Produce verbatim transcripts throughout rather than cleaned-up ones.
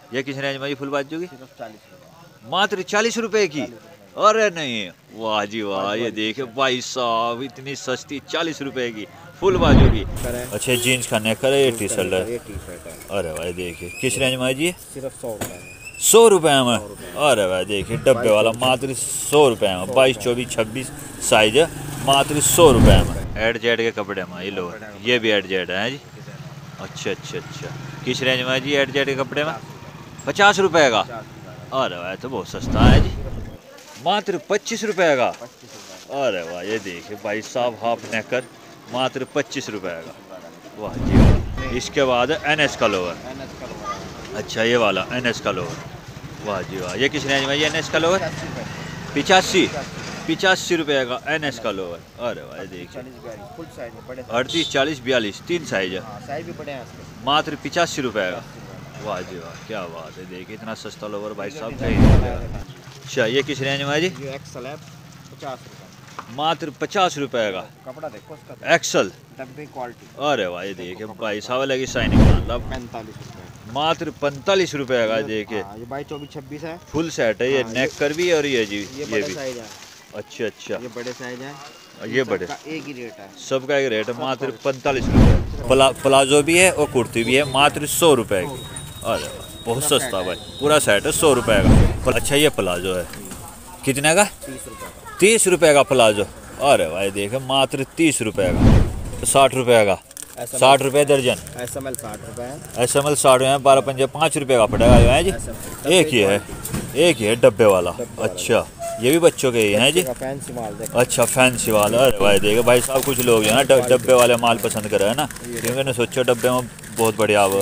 ये किस रेंज में फुल बाजू की? सिर्फ चालीस रुपये। मात्र चालीस रुपए की? अरे नहीं, वाह जी वाह, ये देखिए भाई साहब इतनी सस्ती चालीस रुपए की फुल बाजू की। अच्छा जीन्स का नेकर है, ये टी शर्ट है। अरे भाई देखिए किस रेंज में जी? सिर्फ सौ रुपये सौ रुपये में? अरे भाई देखिए डब्बे वाला मात्र सौ रुपये में, बाईस चौबीस छब्बीस साइज है, मात्र सौ रुपये में। एड जेड के कपड़े में ये लो, ये भी एड जेड है जी। अच्छा अच्छा अच्छा, किस रेंज में जी एड जेड के कपड़े में? पचास रुपये का? अरे भाई तो बहुत सस्ता है जी, मात्र पच्चीस रुपये का। अरे वाह, ये देखिए भाई साहब हाफ नेकर मात्र पच्चीस रुपये का। वाह जी वाह। इसके बाद एन एस का लोवर। अच्छा ये वाला एन एस का लोवर, वाह जी वाह। ये किस रेंज में ये एन एस का लोवर? पिचासी पिचासी रुपये का एन एस का लोवर। अरे वाह देखिए अड़तीस चालीस बयालीस तीन साइज है, मात्र पिचासी रुपये का। वाह जी वाह, क्या बात है। देखिए इतना सस्ता लोवर भाई साहब कहीं नहीं मिलेगा। अच्छा ये किस रेंज में है जी? एक्सल है पचास रुपये, मात्र पचास रुपये का। कपड़ा देखो उसका, एक्सल डब्बे क्वालिटी। अरे भाई देखिए भाई साहब लगी शाइनिंग, मतलब पैंतालीस रुपये, मात्र पैंतालीस रुपये का। देखिए ये बाईस चौबीस छब्बीस है, फुल सेट है ये, नेक कर भी और ये जी ये ये भी। साइज है। अच्छा अच्छा, ये बड़े साइज है, ये बड़े एक ही रेट है, सबका एक रेट है, मात्र पैंतालीस रुपये। प्ला, प्लाजो भी है और कुर्ती भी है, मात्र सौ रुपये की। अरे बहुत सस्ता भाई, पूरा सेट है सौ रुपये का। अच्छा ये प्लाजो है कितने का? तीस रुपये का। तीस रुपये का प्लाजो। अरे भाई देखे मात्र तीस रुपये का। साठ रुपये का, साठ रुपये दर्जन। एस एम एल साठ रुपये है, एस एम एल साठ है, बारह पंजे पाँच रुपये का पड़ेगा जो है जी। एक ही है, एक ही है डब्बे वाला। अच्छा ये भी बच्चों के ही हैं जी। फैंसी माल देखो। अच्छा फैंसी वाला। अरे भाई देखे भाई साहब कुछ लोग जो है ना डब्बे वाले माल पसंद कर रहे हैं ना, क्योंकि मैंने सोचा डब्बे में बहुत बढ़िया वो।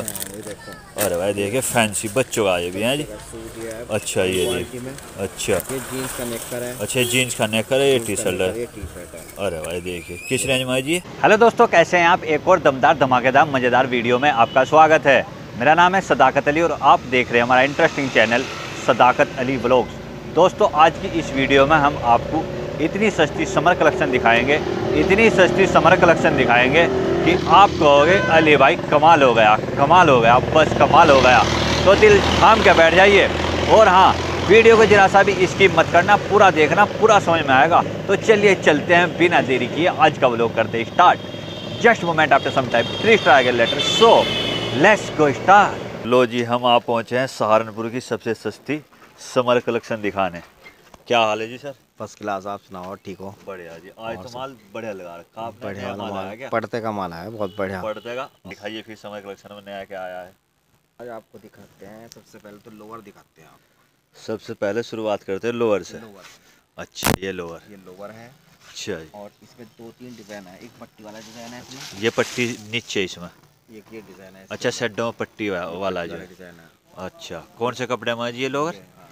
अरे भाई देखिए फैंसी बच्चों का ये भी है जी। अच्छा ये जी, अच्छा ये जीन्स का नेकर है। अच्छा जीन्स का नेकर है, ये टी शर्ट है। अरे भाई देखिए किस रेंज में जी? हेलो दोस्तों, कैसे हैं आप? एक और दमदार धमाकेदार मज़ेदार वीडियो में आपका स्वागत है। मेरा नाम है सदाकत अली और आप देख रहे हैं हमारा interesting channel Sadaqat Ali vlogs. दोस्तों आज की इस वीडियो में हम आपको इतनी सस्ती समर कलेक्शन दिखाएंगे, इतनी सस्ती समर कलेक्शन दिखाएंगे कि आप कहोगे अली भाई कमाल हो गया, कमाल हो गया, बस कमाल हो गया। तो दिल थाम के बैठ जाइए और हाँ, वीडियो को जरा सा भी स्किप मत करना, पूरा देखना, पूरा समझ में आएगा। तो चलिए चलते हैं बिना देरी किए, आज का व्लॉग करते हैं start. Just moment after some time please try again later, so let's go start. लो जी हम आप पहुँचे हैं सहारनपुर की सबसे सस्ती समर कलेक्शन दिखाने। क्या हाल है जी सर? फर्स्ट क्लास, आप सुनाओ ठीक हो? बढ़िया जी, आज तो माल बढ़िया लगा रखा आपने। बढ़िया माल माल आया क्या? पड़ते का माल है, बहुत बढ़िया। पड़ते का दिखाइए फिर समर कलेक्शन में नया क्या आया है। आज आपको दिखाते हैं, सबसे पहले तो लोअर दिखाते हैं आप। सबसे पहले शुरुआत करते हैं लोअर से। लोअर, अच्छा ये लोअर, ये लोअर है। अच्छा जी, और इसमें दो तीन डिज़ाइन है, एक पट्टी वाला डिज़ाइन है इसमें, ये पट्टी नीचे इसमें। एक ये डिज़ाइन है। अच्छा सेडो में पट्टी वा, वाला जो है। डिज़ाइन है। अच्छा कौन से कपड़े में है जी ये लोअर?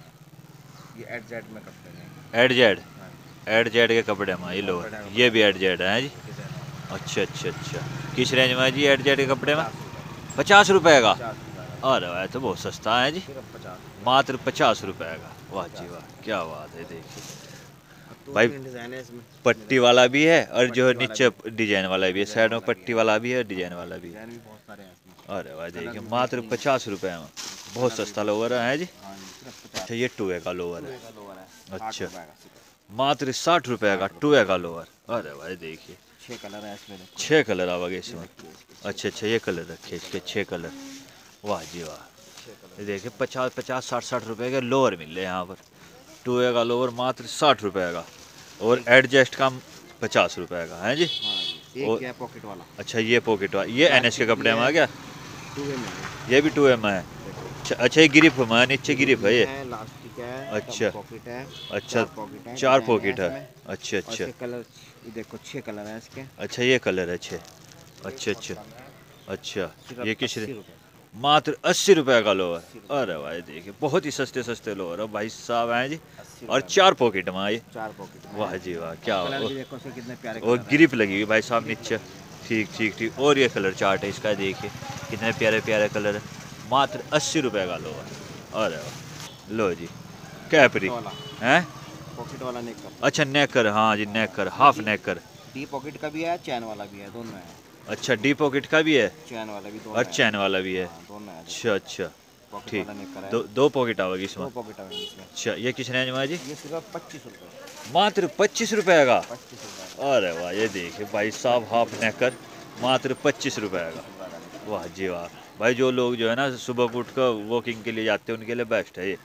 ये एड जेड में कपड़े हैं। एड जेड, एड जेड के कपड़े में ये लोअर, ये भी एड जेड है जी। अच्छा अच्छा अच्छा, किस रेंज में है जी एड जेड के कपड़े में? पचास रुपये का? अरे भाई तो बहुत सस्ता है जी, मात्र पचास रुपये का। वाह जी वाह, क्या बात है। देखिए भाई डिज़ाइन है इसमें, पट्टी वाला भी है और जो है नीचे डिजाइन वाला भी है, साइड में पट्टी वाला भी है, डिजाइन वाला भी है। बहुत सारे हैं इसमें। अरे भाई देखिए मात्र पचास रुपये में बहुत सस्ता लोअर है जी। अच्छा ये टू ए का लोअर है। अच्छा मात्र साठ रुपये का टू ए का लोअर। अरे भाई देखिए छः कलर है इसमें, छः कलर आवागे इसमें। अच्छा अच्छा ये कलर रखे इसके छः कलर। वाह जी वाह, ये देखिए पचास पचास साठ साठ रुपये के लोअर मिल रहे हैं यहाँ पर। टू ए का लोअर मात्र साठ रुपये का और एडजस्ट का पचास रुपये का है जी। एक है पॉकेट वाला। अच्छा ये पॉकेट वाला, ये एन एस के कपड़े में आ गया। टू ए में, ये भी टू ए में है। अच्छा अच्छा ये गिरिप में है, नीचे गिरिप है ये। लास्टिक है। अच्छा पॉकेट है। अच्छा पॉकेट है, चार पॉकेट है। अच्छा अच्छा कलर देखो छः कलर है इसके। अच्छा ये कलर है छः। अच्छा अच्छा अच्छा, ये किस मात्र अस्सी रुपये का लोअर। अरे भाई देखिए बहुत ही सस्ते सस्ते लोअर है भाई साहब हैं जी, और चार पॉकेट में ये। चार पॉकेट। वाह जी वाह, क्या देखो से कितने प्यारे और ग्रिप लगी हुई भाई साहब नीचे। ठीक ठीक ठीक, और ये कलर चार्ट है इसका, देखिए कितने प्यारे प्यारे कलर है। मात्र अस्सी रुपये का लोअर। अरे वाह, लो जी कैपरी हैं, पॉकेट वाला नेकर। अच्छा नेकर, हाँ जी नेकर, हाफ नेकर। डी पॉकेट का भी है, चैन वाला भी है, दोनों है। अच्छा डी पॉकेट का भी है, चैन वाला भी, और चैन वाला भी है। दोनों है। अच्छा अच्छा, पॉकेट ठीक, वाला नेकर है। दो दो पॉकेट आवेगी दो इसमें। पॉकेट आएंगे इसमें। अच्छा, ये किस रेंज में है जी? ये सिर्फ पच्चीस रुपये। मात्र पच्चीस रुपए का। पच्चीस रुपये अरे वाह, ये देखिए भाई साहब, हाफ नेकर मात्र पच्चीस रुपए का। वाह जी वाह भाई, जो लोग जो है ना सुबह को उठकर वॉकिंग के लिए जाते हैं उनके लिए बेस्ट है ये।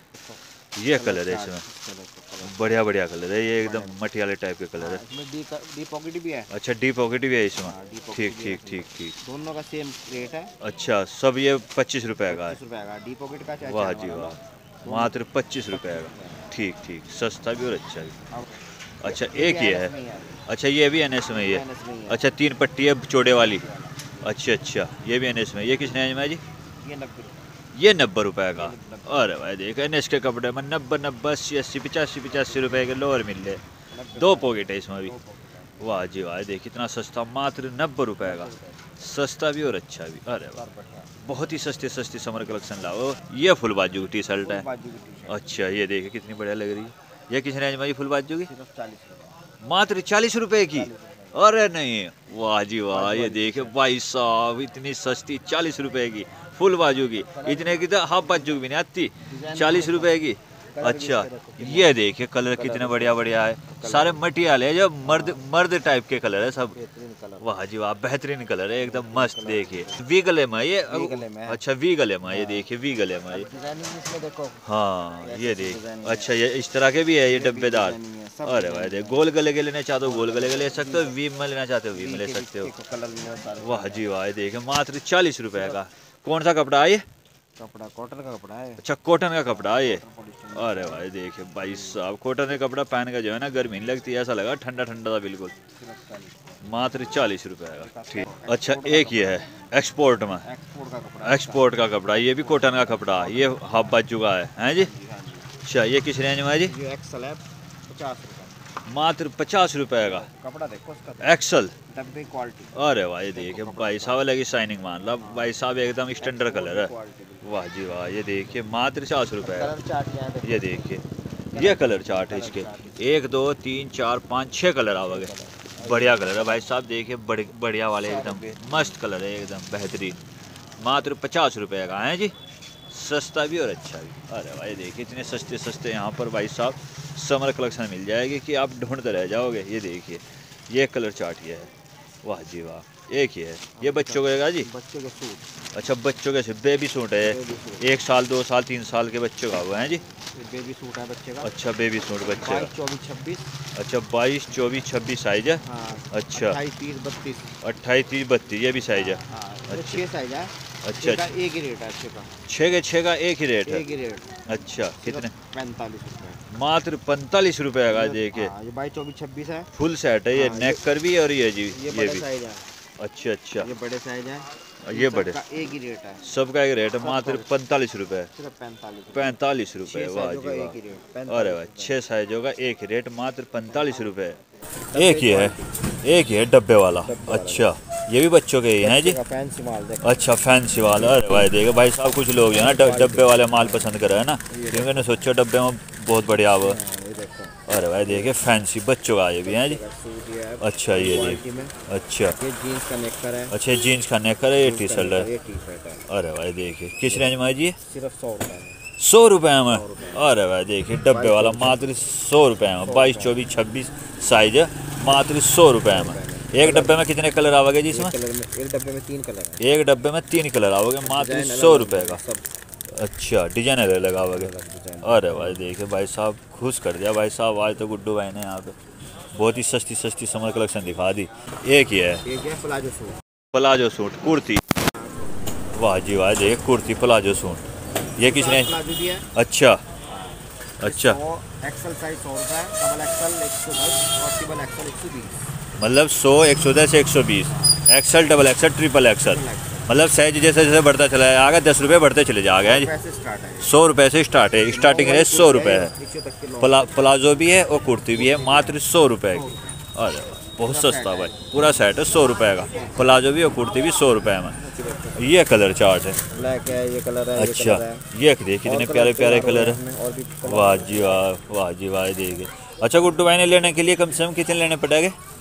ये कलर है इसमें, बढ़िया बढ़िया कलर है ये, एकदम मटियाले टाइप के कलर है। इसमें डी का- डी पॉकेट भी है। अच्छा, डी पॉकेट भी है इसमें। हाँ, डी पॉकेट ठीक भी है ठीक ठीक ठीक। दोनों का सेम रेट है। अच्छा, सब ये पच्चीस रुपए का पच्चीस रुपये का डी पॉकेट का। चाहे है। वाह चैन जी वाला वाह, लो। मात्र पच्चीस रुपए का। ठीक ठीक, सस्ता भी और अच्छा भी। अब अच्छा, ये एक भी ये एन एस है। में ही है। अच्छा, ये भी एन एस में ही ये है। एन एस में ही है। अच्छा, तीन पट्टी है चौड़े वाली। अच्छा अच्छा, ये भी एन एस में। ये किस रेंज में है जी? ये नब्बे रुपये। ये नब्बे रुपए का। अरे भाई देख, एन एस के कपड़े में नब्बे नब्बे अस्सी अस्सी पचासी पचासी रुपए के लोअर मिल रहे। दो पॉकेट है इसमें भी। वाह जी वाह, देख कितना सस्ता, मात्र नब्बे रुपए का। सस्ता भी और अच्छा भी। अरे वाह, बहुत ही सस्ते सस्ते समर कलेक्शन लाओ। ये फुल बाजू की टी शर्ट है। बाजू की टी-शर्ट अच्छा, ये देखिए कितनी बढ़िया लग रही है। ये किस रेंज में, फुल बाजू की? सिर्फ चालीस रुपये। मात्र चालीस रुपए की। अरे नहीं, वाह जी वाह, ये देखिए भाई साहब, इतनी सस्ती चालीस रुपए की फुल बाजू की। इतने की तो हाफ बाजू की भी नहीं आती, चालीस रुपए की। अच्छा, ये देखिए कलर कितने बढ़िया बढ़िया है, सारे मटियाल है, जो मर्द मर्द टाइप के कलर है सब। बेहतरीन कलर। वाह जी वाह, बेहतरीन कलर है, एकदम मस्त। देखिए वी गले में ये। वी गले में है। अच्छा, वी गले में, ये देखिए वी गले में ये। डिजाइनिंग इसमें देखो। हाँ, ये ऐसे देख। डिजाइनिंग है। अच्छा, ये इस तरह के भी है ये डब्बेदार। डिजाइनिंग है, सब अरे भाई डिजाइनिंग देख, गोल गले के लेने चाहते हो गोल गले के ले सकते हो, वी में लेना चाहते हो वी में ले के सकते हो। भी कलर भी है सारे। वाह जी वाह, देखिए मात्र चालीस रुपए का। कौन सा कपड़ा है ये? कपड़ा कॉटन का कपड़ा है। अच्छा, कॉटन का कपड़ा है ये। पॉलिस्टर अरे भाई देखिए भाई साहब, कॉटन का कपड़ा पहन का जो है ना गर्मी नहीं लगती, ऐसा लगा ठंडा ठंडा था बिल्कुल। सिर्फ चालीस। मात्र चालीस रुपए का। ठीक। अच्छा, एक ये है एक्सपोर्ट में। एक्सपोर्ट का कपड़ा है। एक्सपोर्ट का कपड़ा, ये भी कॉटन का कपड़ा, ये हाफ बाजू का है, हैं जी? हाँ जी। अच्छा, ये किस रेंज में है जी? ये एक्सल है, पचास रुपये। मात्र पचास रुपए का। कपड़ा देखो इसका, एक्सल। डब्बे क्वालिटी। अरे भाई देखिए भाई साहब, लगी शाइनिंग मान लो भाई साहब, एकदम स्टैंडर्ड कलर है। क्वालिटी। वाह जी वाह, ये देखिए मात्र चार सौ रुपये। कलर चार्ट यहाँ देखो। ये देखिए, ये कलर चार्ट है इसके, एक दो तीन चार पाँच छः कलर आवागे। बढ़िया कलर है भाई साहब, देखिए बड़ी बढ़िया वाले, एकदम मस्त कलर है, एकदम बेहतरीन। मात्र पचास रुपये का है जी, सस्ता भी और अच्छा भी। अरे भाई देखिए, इतने सस्ते सस्ते यहाँ पर भाई साहब समर कलेक्शन मिल जाएगी कि आप ढूंढते रह जाओगे। ये देखिए, ये कलर चार्ट ये है। वाह जी वाह, एक ही है। ये बच्चों का जी? बच्चों के सूट। अच्छा, बच्चों के बेबी सूट है, एक साल दो साल तीन साल के बच्चों का हुआ है जी? बेबी सूट है बच्चे का। अच्छा, बेबी सूट बच्चे बाईस का। चौबीस छब्बीस। अच्छा, बाईस चौबीस छब्बीस साइज है। हाँ। अच्छा, अट्ठाईस तीस बत्तीस। अट्ठाईस तीस बत्तीस, ये भी साइज है। हाँ, अच्छा। छः साइज है। अच्छा छः का अच्छा, एक ही रेट है अच्छे का। छः के छः का एक ही रेट है। एक ही रेट। अच्छा, कितने? पैंतालीस रुपये। मात्र पैंतालीस रुपये का। देखिए हाँ, ये बाईस चौबीस छब्बीस है। फुल सेट है ये, हाँ, नेक कर भी है और ये जी ये ये बड़े भी। साइज है। अच्छा अच्छा, ये बड़े साइज है। ये बड़े, सबका एक ही रेट है। सबका एक रेट है, मात्र पैंतालीस रुपये। सिर्फ पैंतालीस। पैंतालीस रुपये। छः वाह साइजों का जी एक वाह। ही रेट। अरे पैंतालीस भाई, रुपये। छः साइजों का एक ही रेट, मात्र पैंतालीस रुपये। एक ही है, एक ही है डब्बे वाला। अच्छा, ये भी बच्चों के ही हैं जी? बच्चे का फैंसी माल देखो। अच्छा, फैंसी वाला। अरे भाई देखो भाई साहब, कुछ लोग जो है ना ड- डब्बे वाले माल पसंद कर रहे हैं ना, क्योंकि मैंने सोचा डब्बे में बहुत बढ़िया वो। हाँ, ये देखो। अरे भाई देखिए, फैंसी बच्चों का ये भी है जी? सूट ये है। अच्छा, ये क्वालिटी जी। में। अच्छा ये जीन्स का नेकर है। अच्छा, जीन्स का नेकर है, ये टी शर्ट है। ये टी शर्ट है। अरे भाई देखिए, किस रेंज में है जी? सिर्फ सौ रुपये में। सौ रुपये में। अरे भाई देखिए, डब्बे वाला मात्र सौ रुपये में, बाईस चौबीस छब्बीस साइज है, मात्र सौ रुपये में। एक डब्बे में कितने कलर आवेंगे जी इसमें? कलर में एक डब्बे में तीन कलर है। एक डब्बे में तीन कलर आओगे, मात्र डिजाइन सौ अलग रुपये अलग का। सब अच्छा, डिजाइन अलग अलग आओगे। अलग डिजाइन। अरे भाई देखिए भाई साहब, खुश कर दिया भाई साहब, आज तो गुड्डू भाई ने यहाँ पे बहुत ही सस्ती सस्ती समर कलेक्शन दिखा दी। एक ही है, एक है प्लाजो सूट। प्लाजो सूट कुर्ती। वाह जी वाह, देखिए कुर्ती प्लाजो सूट, ये किस रेंज? प्लाजो भी है। अच्छा अच्छा, एक्सल साइज सौ रुपये, डबल एक्सल एक सौ दस और ट्रिपल एक्सल एक सौ बीस। मतलब सौ एक सौ दस एक सौ बीस, XL double XL triple XL, मतलब साइज जैसे जैसे बढ़ता चला जाएगा, दस रुपये बढ़ते चले जाएगा जी। पैसे स्टार्ट है। सौ रुपये से स्टार्ट है, स्टार्टिंग रेट सौ रुपये है। नीचे तक के प्ला, प्लाजो भी है और कुर्ती भी है, मात्र सौ रुपये की। अरे वाह, बहुत सस्ता भाई, पूरा सेट है सौ रुपये का, प्लाजो भी और कुर्ती भी सौ रुपये में। ये कलर चार्ट है। ब्लैक है, ये कलर है। अच्छा, ये कलर है। ये देखिए कितने प्यारे प्यारे कलर है। और भी कलर वाह जी वाह, वाह जी वाह, देखिए। अच्छा गुड्डू भाई ने लेने के लिए कम से कम कितने लेने पड़ेंगे? इसमें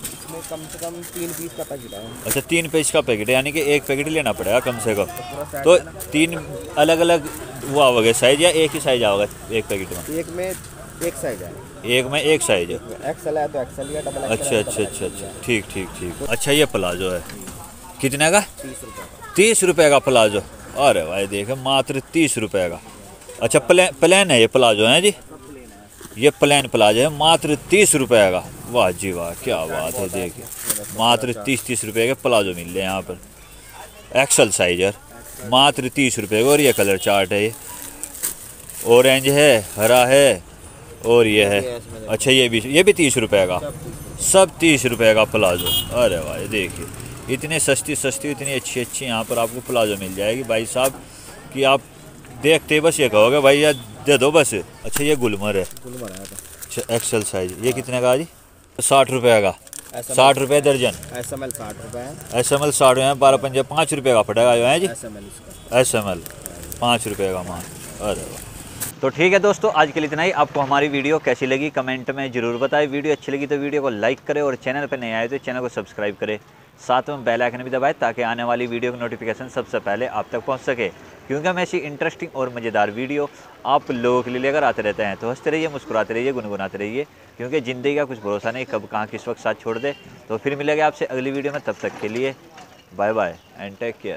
कम से कम तीन पीस का पैकेट है। अच्छा तीन पीस का पैकेट है, यानी कि एक पैकेट लेना पड़ेगा कम से कम। पूरा सेट तो है ना। तीन अलग अलग वो आओगे साइज या एक ही साइज आओगा एक पैकेट में? एक में एक साइज है, एक में एक साइज है। एक्सल है तो एक्सल या डबल एक्सल अच्छा है, अच्छा डबल अच्छा एक्सल अच्छा है। ठीक ठीक ठीक। अच्छा ये प्लाजो है कितने का? तीस रुपये का। तीस रुपए का प्लाजो। अरे भाई देखे मात्र तीस रुपए का। अच्छा प्लेन प्लेन है ये प्लाजो है जी, ये प्लेन प्लाजो है मात्र तीस रुपए का। वाह जी वाह क्या बात है, देखिए मात्र तीस तीस रुपए के प्लाजो मिल रहे हैं यहाँ पर। एक्सल साइज है मात्र तीस रुपए का। और ये कलर चार्ट है, ये ऑरेंज है, हरा है और ये है। अच्छा ये भी ये भी तीस रुपए का, सब तीस रुपए का प्लाजो। अरे भाई देखिए इतनी सस्ती सस्ती इतनी अच्छी अच्छी यहाँ पर आपको प्लाजो मिल जाएगी भाई साहब कि आप देखते बस ये कहोगे भाई यार दे दो बस। अच्छा ये गुलमर है, गुलमर है तो अच्छा एक्सल साइज, ये कितने का जी? साठ रुपये का, साठ रुपये दर्जन। एस एम एल साठ रुपये है, एस एम एल साठ है, बारह पंजे पाँच रुपये का पड़ेगा जो है जी। एस एम एल इसका एस एम एल पाँच रुपये का माल। अरे वाह। तो ठीक है दोस्तों, आज के लिए इतना ही। आपको हमारी वीडियो कैसी लगी कमेंट में ज़रूर बताएं। वीडियो अच्छी लगी तो वीडियो को लाइक करें और चैनल पर नए आए तो चैनल को सब्सक्राइब करें, साथ में बेल आइकन भी दबाएं ताकि आने वाली वीडियो की नोटिफिकेशन सबसे पहले आप तक पहुंच सके, क्योंकि हम ऐसी इंटरेस्टिंग और मज़ेदार वीडियो आप लोगों के लिए लेकर आते रहते हैं। तो हंसते रहिए, मुस्कुराते रहिए, गुनगुनाते रहिए, क्योंकि ज़िंदगी का कुछ भरोसा नहीं कब कहाँ किस वक्त साथ छोड़ दे। तो फिर मिलेंगे आपसे अगली वीडियो में, तब तक के लिए bye bye and take care.